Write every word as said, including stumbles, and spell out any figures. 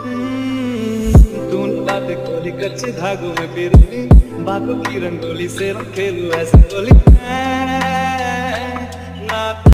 तूने बातें खोली कच्चे धागों में पिरोली, बातों की रंगोली से रंग खेलू ऐसे बोली।